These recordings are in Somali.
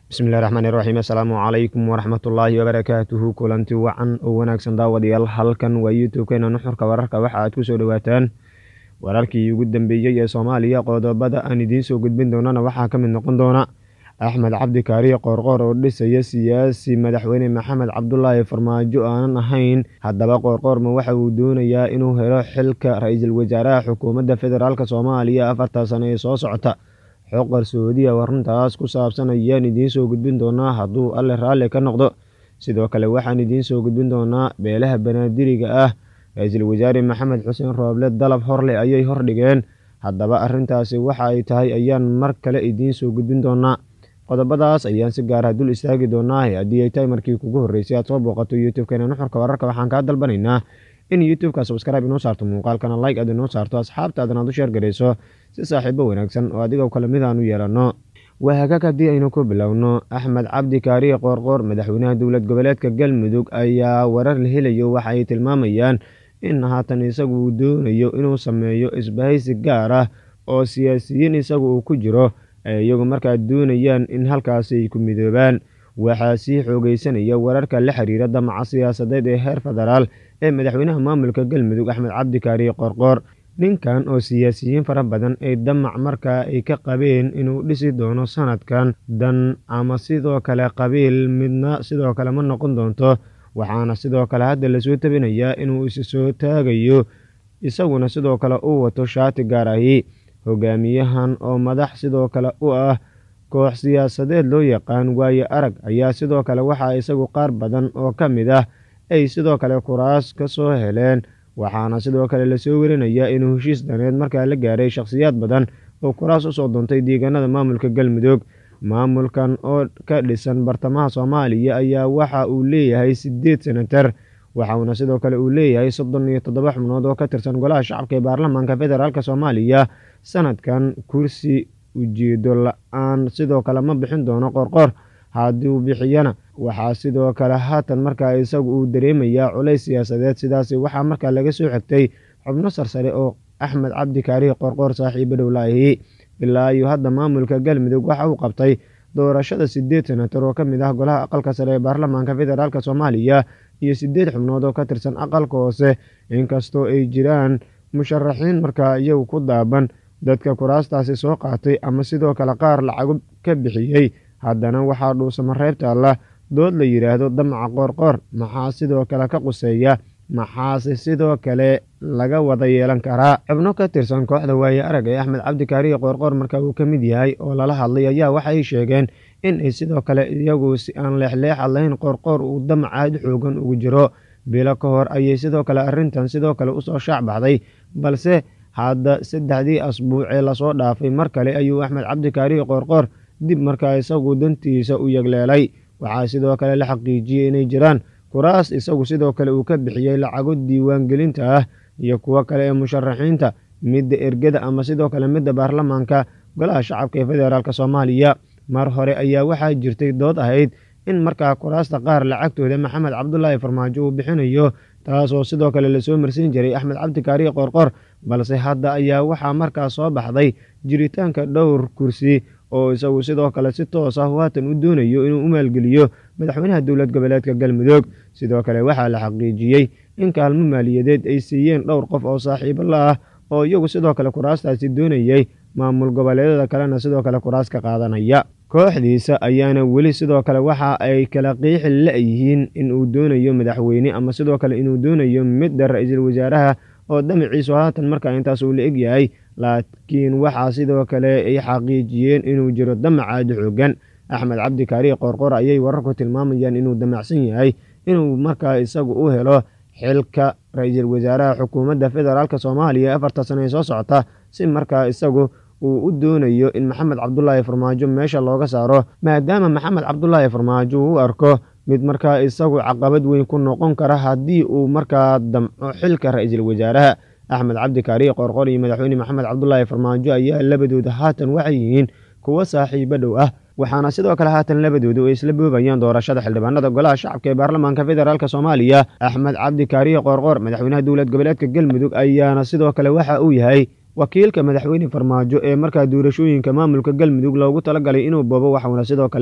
Bismillahirrahmanirrahim. Assalamualaikum warahmatullahi wabarakatuh. Kulanti wacan oo wanaagsan daawadayaal, halkan waa YouTube-keena Nuxurka Wararka. Waxa aad ku soo dhawaataan wararkii ugu dambeeyay ee Soomaaliya. Qodobada aan idiin soo gudbin doonana waxaa ka mid noqon doona Axmed Cabdi Kaariye Qoorqoor oo dhisaya siyaasi madaxweyne Maxamed Cabdullaahi Farmaajo aanan ahayn. Haddaba Qoorqoor ma waxa uu doonayaa inuu helo xilka ra'iisul wasaaraha xukuumadda federaalka Soomaaliya 4 sano ee soo socota? Xog qarsoodi ah warrantaas ku saabsan ayaan idiin soo gudbin doonaa hadduu alle raalli ka noqdo. Sidoo kale waxaan idiin soo gudbin doonaa beelaha banaadiriga ah. Ra'iisul wasaare Maxamed Xuseen Rooble dalab horle ayay hordhigeen. Haddaba arrintaasi waxa ay tahay ayaan mar kale idiin soo gudbin doonaa. Qodobadaas ayaan si gaar ah dul istaagi doonaa. Haddii ay tahay markii kugu horreysay aad soo booqato YouTube-keena Nuxurka Wararka, waxaan kaa dalbanaynaa in YouTube-ka subscribe inoo saarto, muuqaalkana like aad inoo saarto, asxaabtaadana aad u share garayso si saaxiibo wanaagsan oo adigoo kale mid aan u yeelano. Waagaag haddii aynu ku bilowno, Axmed Cabdi Kaariye Qoorqoor, madaxweynaha dowlad goboleedka Galmudug, ayaa warar la helayo waxa ay tilmaamayaan in haatan isagu uu doonayo inuu sameeyo isbahaysi gaar ah oo siyaasiyiin isagu uu ku jiro, iyagu markaa doonayaan in halkaasi ay ku midoobaan. Waxaa sii xoogeysanaya wararka la xiriira damaca siyaasadeed ee heer federaal ee madaxweynaha maamulka Galmudug Axmed Cabdi Kaariye Qoorqoor. Ninkan oo siyaasiyiin fara badan ay damac markaa ay ka qabeen inuu dhisi doono sanadkan dan ama sidoo kale qabiil midna sidoo kale ma noqon doonto. Waxaana sidoo kale hadda lasoo tabinayaa inuu isi soo taagayo, isaguna sidoo kale uu wato shaati gaar ahi. Hogaamiyahan oo madax sidoo kale u ah koox siyaasadeed loo yaqaan waaye arag ayaa sidoo kale waxaa isagu qaar badan oo ka mid ah ay sidoo kale kuraas ka soo heleen. Waxaana sidoo kale lasoo werinayaa inuu heshiis daneed markaa la gaaray shakhsiyaad badan oo kuraas u soo doontay deegaanada maamulka Galmudug. Maamulkan oo ka dhisan bartamaha Soomaaliya ayaa waxa uu leeyahay 8 senatar, waxaana sidoo kale uu leeyahay 37 xubnood oo ka tirsan golaha shacabka ee baarlamaanka federaalka Soomaaliya. Sanadkan kursi ujeedo la'aan sidoo kale ma bixin doono Qoorqoor. Haddii uu bixiyana waxaa sidoo kale haatan markaa isagu uu dareemayaa culays siyaasadeed. Sidaasi waxaa markaa laga soo xigtay xubno sarsare oo Axmed Cabdi Kaariye Qoorqoor saaxiibo dhow la ahi. Ilaa iyo hadda maamulka Galmudug waxa uu qabtay doorashada 8 senatar oo ka mid ah golaha aqalka sare ee baarlamaanka federaalka Soomaaliya iyo 8 xubnood oo ka tirsan aqalka hoose. Inkastoo ay jiraan musharaxiin markaa iyagu ku daaban dadka kuraastaasi soo qaatay ama sidoo kale qaar lacago ka bixiyey, haddana waxaa dhuusamareeb taalla dood la yidhaahdo damaca Qoorqoor maxaa sidoo kale ka quseeya, maxaase sidoo kale laga wada yeelan karaa. Xubno ka tirsan kooxda waaye arag ee Axmed Cabdi Kaariye Qoorqoor marka uu ka mid yahay oo lala hadlay ayaa waxay sheegeen in ay sidoo kale iyagu si aan leexleexad lahayn Qoorqoor uu damac aad xoogan ugu jiro. Bilo ka hor ayay sidoo kale arrintan sidoo kale usoo shaac baxday, balse hadda 3 asbuuc ee lasoo dhaafay mar kale ayuu Axmed Cabdi Kaariye Qoorqoor dib markaa isagu dantiisa u yagleelay. Waxaa sidoo kale la xaqiijiyey inay jiraan kuraas isagu sidoo kale uu ka bixiyey lacago diiwaangelinta ah iyo kuwo kale ee musharaxiinta, midda ergada ama sidoo kale midda baarlamaanka golaha shacabka ee federaalka Soomaaliya. Mar hore ayaa waxaa jirtay dood ahayd in markaa kuraasta qaar lacagtooda Maxamed Cabdullaahi Farmaajo uu bixinayo, taasoo sidoo kale lasoo marsiin jiray Axmed Cabdi Kaariye Qoorqoor. Balse hadda ayaa waxaa markaa soo baxday jiritaanka dhowr kursi oo isagu sidoo kale si toos ah haatan u doonayo inuu u maalgeliyo madaxweynaha dowlad goboleedka Galmudug. Sidoo kale waxaa la xaqiijiyey in kaalmo maaliyadeed ay siiyeen dhowr qof oo saaxiibo la ah oo iyagu sidoo kale kuraastaasi doonayay, maamul goboleedyada kalena sidoo kale kuraas ka qaadanaya. Kooxdiisa ayaana weli sidoo kale waxa ay kala qiixi la'yihiin in uu doonayo madaxweyne ama sidoo kale inuu doonayo midda ra'iisul wasaaraha oo damaciisu haatan markaa intaas uu la eg yahay. Laakiin waxaa sidoo kale ay xaqiijiyeen inuu jiro damac aad xoogan. Axmed Cabdi Kaariye Qoorqoor ayay wararku tilmaamayaan inuu damacsan yahay inuu markaa isagu u helo xilka ra'iisul wasaaraha xukuumadda federaalka Soomaaliya 4 sano ee soo socota, si markaa isagu uu u doonayo in Maxamed Cabdullaahi Farmaajo meesha looga saaro, maadaama Maxamed Cabdullaahi Farmaajo uu u arko mid markaa isagu caqabad weyn ku noqon kara haddii uu markaa damco xilka ra'iisul wasaaraha. Axmed Cabdi Kaariye Qoorqoor iyo madaxweyne Maxamed Cabdullaahi Farmaajo ayaa labadooda haatan waxay yihiin kuwo saaxiibo dhow ah. Waxaana sidoo kale haatan labadoodu ay isla boobayaan doorashada xildhibaanada golaha shacabka ee baarlamaanka federaalka Soomaaliya. Axmed Cabdi Kaariye Qoorqoor, madaxweynaha dowlad goboleedka Galmudug, ayaana sidoo kale waxa uu yahay wakiilka madaxweyne Farmaajo ee markaa doorashooyinka maamulka Galmudug loogu talagalay inuu boobo. Waxaana sidoo kale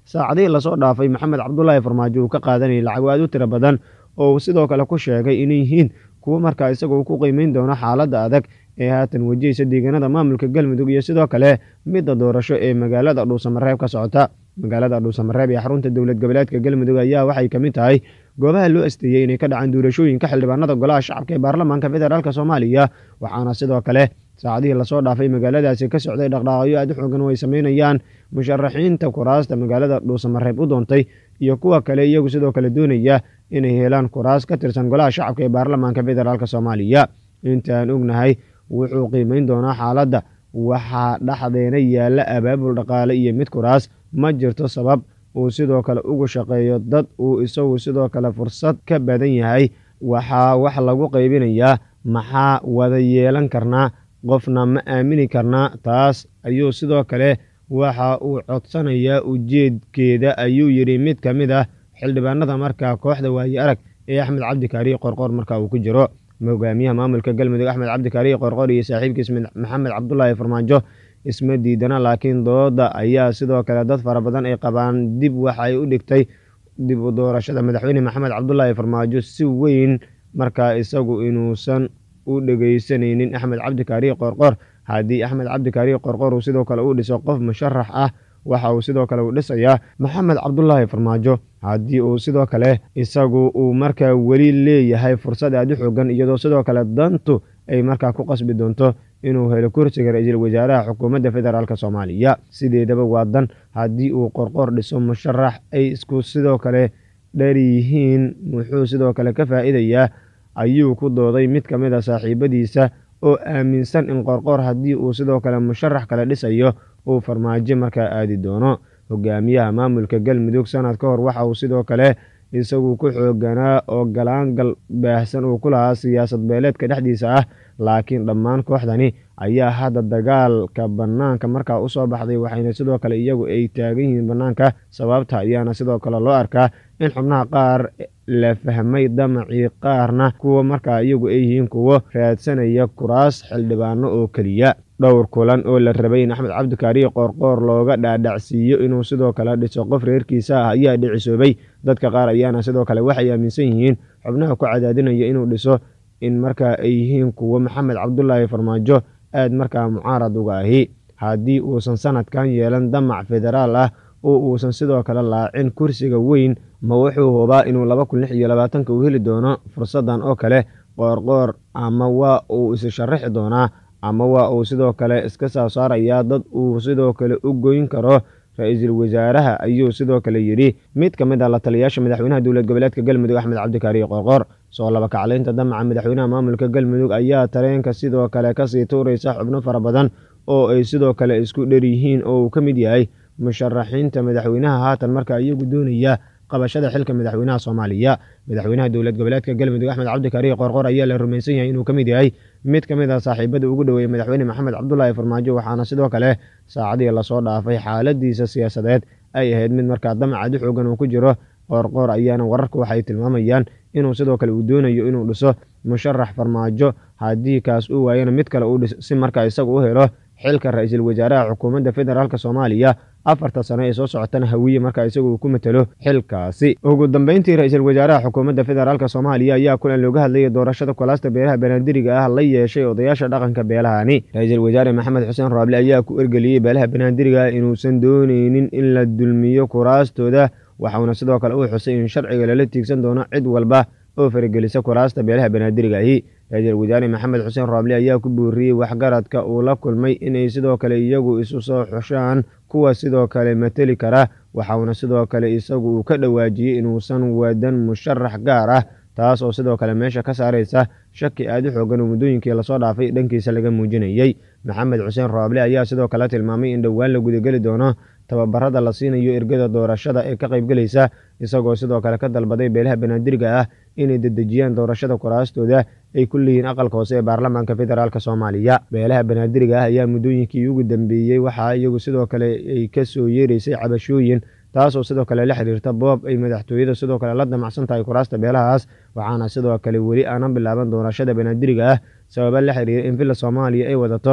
saacadihii lasoo dhaafay maxamed cabdulaahi farmaajo uu ka qaadanayay lacag aad u tiro badan oo uu sidoo kale ku sheegay inay yihiin kuwo markaa isagoo ku qiimeyn doono xaaladda adag ee haatan wajahaysa deegaanada maamulka galmudug iyo sidoo kale midda doorasho ee magaalada dhuusamareeb ka socota. magaalada dhuusamareeb ee xarunta dowlad goboleedka galmudug ayaa waxay ka mid tahay goobaha loo asteeyey inay ka dhacaan doorashooyinka xildhibaanada golaha shacabka ee baarlamaanka federaalk soomaaliya, waxaana sidoo kale saacadihii lasoo dhaafay magaaladaasi ka socday dhaqdhaqaaqyo aad u xoogan oo ay sameynayaan musharaxiinta kuraasta magaalada dhuusamareeb u doontay iyo kuwa kale iyagu sidoo kale doonaya inay helaan kuraas ka tirsan golaha shacabka ee baarlamaanka federaalk soomaaliya. intaan ognahay wuxuu qiimeyn doonaa xaaladda, waxaa dhexdeena yaalla abaabul dhaqaale iyo mid kuraas, ma jirto sabab uu sidoo kale ugu shaqeeyo dad uu isagu sidoo kale fursad ka badan yahay. waxaa wax lagu qaybinayaa maxaa wada yeelan karnaa, qofna ma aamini karnaa. taas ayuu sidoo kale waxa uu codsanayaa ujeedkeeda, ayuu yidhi mid ka mid ah xildhibaanada markaa kooxda waaye arag ee axmed cabdikaariye qorqor marka uu ku jiro. hogaamiyaha maamulka galmudug axmed cabdikaariye qorqor iyo saaxiibkiis maxamed cabdulaahi farmaajo isma diidana, laakiin dooda ayaa sidoo kale dad fara badan ay qabaan dib waxay u dhigtay dib u doorashada madaxweyne maxamed cabdulaahi farmaajo si weyn markaa isagu inuusan u dhegeysanaynin axmed cabdikaariye qorqor. haddii axmed cabdikaariye qorqor uu sidoo kale u dhiso qof musharax ah, waxa uu sidoo kale u dhisayaa maxamed cabdulaahi farmaajo. haddii uu sidoo kale isagu uu markaa weli leeyahay fursad aad u xoogan, iyadoo sidoo kale dantu ay markaa ku qasbi doonto inuu helo kursiga ra-iisul wasaaraha xukuumadda federaalk soomaaliya. sideedaba waa dan haddii uu qorqor dhiso musharax ay isku sidoo kale dheer yihiin, wuxuu sidoo kale ka faa'iidayaa, ayuu ku dooday mid ka mid a saaxiibadiisa oo aaminsan in qorqor haddii uu sidoo kale musharax kale dhisayo uu farmaajo markaa aadi doono. hogaamiyaha maamulka galmudug sanad ka hor waxa uu sidoo kale isagu ku xooganaa oo galaangal baahsan uu ku lahaa siyaasad beeleedka dhexdiisa ah, laakiin dhammaan kooxdani ayaa hadda dagaalka bannaanka markaa u soo baxday, waxayna sidoo kale iyagu ay taagan yihiin bannaanka. sababta ayaana sidoo kale loo arkaa in xubnaha qaar la fahmay damacii, qaarna kuwa markaa iyagu ay yihiin kuwo raadsanaya kuraas xildhibaano oo keliya. dhowr kulan oo la rabay in axmed cabdikaariye qorqor looga dhaadhacsiiyo inuu sidoo kale dhiso qof reerkiisa ah ayaa dhicisoobay. dadka qaar ayaana sidoo kale waxay aaminsan yihiin xubnaha ku cadaadinaya inuu dhiso in markaa ay yihiin kuwo maxamed cabdulaahi farmaajo aad markaa mucaarad uga ahi. haddii uusan sanadkan yeelan damac federaal ah oo uusan sidoo kale laacin kursiga weyn, ma wuxuu hubaa inuu 2026 uu heli doono fursadan oo kale qorqor, ama waa uu is sharaxi doonaa, ama waa uu sidoo kale iska soo saarayaa dad uu sidoo kale u goyn karo ra-iisul wasaaraha, ayuu sidoo kale yidhi mid ka mid ah la taliyayaasha madaxweynaha dowlad goboleedka galmudug axmed cabdikaariye qorqor. soo laba kaclaynta damaca madaxweynaha maamulka galmudug ayaa tareenka sidoo kale kasii tuuraysa xubno fara badan oo ay sidoo kale isku dher yihiin, oo uu ka mid yahay musharaxiinta madaxweynaha haatan markaa iyagu doonaya qabashada xilka madaxweynaha soomaaliya. madaxweynaha dowlad goboleedka galmudug axmed cabdikaariye qorqor ayaa la rumaysan yahay inuu ka mid yahay mid ka mid ah saaxiibada ugu dhoweeyey madaxweyne maxamed cabdulaahi farmaajo, waxaana sidoo kale saacadihii lasoo dhaafay xaaladiisa siyaasadeed ay ahayd mid markaa damac aad u xoogan uu ku jiro. qorqor ayaana wararku waxay tilmaamayaan inuu sidoo kale uu doonayo inuu dhiso musharax farmaajo, haddii kaas uu waayana mid kale uu dhiso si markaa isagu u helo xilka ra-iisul wasaaraha xukuumadda federaalk soomaaliya 4 sano ee soo socotana hawiye markaa isagu uu ku matalo xilkaasi. ugu dambeyntii ra-iisul wasaaraha xukuumadda federaalk soomaaliya ayaa kulan looga hadlayay doorashada kulaasta beelaha banaandiriga ah la yeeshay odayaasha dhaqanka beelahani. ra-iisul wasaare maxamed xuseen rooble ayaa ku ergeliyey beelaha banaandiriga ah inuusan dooneynin in la dulmiyo kuraastooda, waxauna sidoo kale uu xusay in sharciga lala tiigsan doono cid walba oo faragelisa kuraasta beelaha banaandiriga ahi. ra-iisul wasaare maxamed xuseen rooble ayaa ku booriyey waxgaradka uu la kulmay inay sidoo kale iyagu isu soo xushaan kuwa sidoo kale mateli kara, waxauna sidoo kale isagu uu ka dhawaajiyey inuusan wadan musharax gaar ah, taas oo sidoo kale meesha ka saaraysa shaki aad u xoogan oo muddooyinkii lasoo dhaafay dhankiisa laga muujinayey. maxamed xuseen rooble ayaa sidoo kale tilmaamay in dhowaan la gudageli doono tababarada la siinayo ergada doorashada ee ka qaybgelaysa, isagoo sidoo kale ka dalbaday beelaha banaandiriga ah inay dedejiyaan doorashada kuraastooda ay ku leeyihiin aqalka hoose ee baarlamaanka federaalk soomaaliya. beelaha banaandiriga ah ayaa muddooyinkii ugu dambeeyey waxaa iyagu sidoo kale ay ka soo yeeraysay cabashooyin, taasoo sidoo kale la xiriirta boob ay madaxtooyada sidoo kale la damacsan tahay kuraasta beelahaas, waxaana sidoo kale weli aanan bilaaban doorashada banaandiriga ah sababa la xiriira in villa soomaaliya ay wadato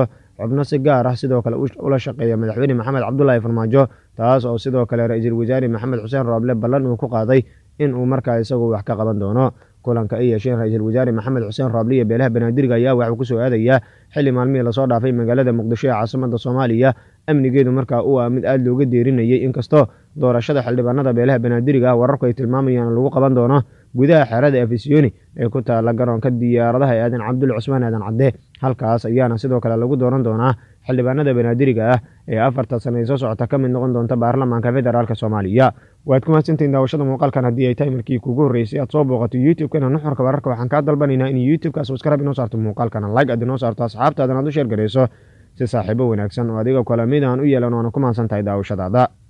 xubno si gaar ah sidoo kale ula shaqeeya madaxweyne maxamed cabdulaahi farmaajo, taas oo sidoo kale ra-iisul wasaare maxamed xuseen rooble ballan uu ku qaaday in uu markaa isagu wax ka qaban doono. kulanka ay yeesheen ra-iisul wasaare maxamed xuseen rooble iyo beelaha banaadirga ayaa waxuu kusoo aadayaa xilli maalmihii lasoo dhaafay magaalada muqdisho ee caasimada soomaaliya amnigeedu markaa uu ah mid aada looga deerinayay, inkastoo doorashada xildhibaanada beelaha banaadirga wararku ay tilmaamayaan lagu qaban doono gudaha xerada afisyooni ee ku taala garoonka diyaaradaha ee aadan cabdulle cusmaan aadan cadde. halkaas ayaana sidoo kale lagu dooran doonaa xildhibaanada banaadiriga ah ee 4 sano ee soo socota ka mid noqon doonta baarlamaanka federaalk soomaaliya. waad ku mahadsantihiin daawashada muuqaalkan. haddii ay tahay markii kugu horreysay aad soo booqato youtube-kana nuxurka wararka, waxaan kaa dalbanaynaa in youtube-ka subscribe inoo saarto, muuqaalkana like aad inoo saarto, asxaabtaadana aad u sheer garayso si saaxiibo wanaagsan oo adiga kale mid aan u yeelan waana ku mahadsan tahay daawashadaada.